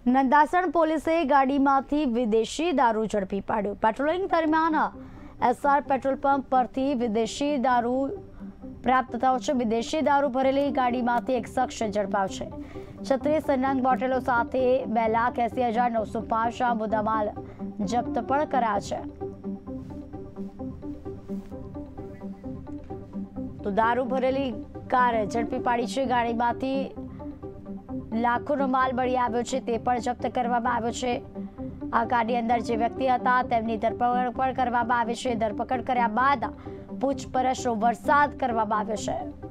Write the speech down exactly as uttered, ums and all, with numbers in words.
નંદાસણ પોલીસે ગાડીમાંથી વિદેશી દારૂ ઝડપી પાડ્યો। પેટ્રોલિંગ દરમિયાન એસઆર પેટ્રોલ પંપ પરથી વિદેશી દારૂ પ્રાપ્ત થયો છે। વિદેશી દારૂ ભરેલી ગાડીમાંથી એક શખ્સ ઝડપાયો છે। છત્રીસ નંગ બોટલો સાથે બે લાખ એસી હજાર નવસો પાંચ મુદ્દામાલ જપ્ત પણ કરાયા છે। તો દારૂ ભરેલી કાર ઝડપી પાડી છે। ગાડીમાંથી લાખોનો માલ મળી આવ્યો છે, તે પણ જપ્ત કરવામાં આવ્યો છે। આ ગાડી અંદર જે વ્યક્તિ હતા તેમની ધરપકડ પણ કરવામાં આવી છે। ધરપકડ કર્યા બાદ પૂછપરછનો વરસાદ કરવામાં આવ્યો છે।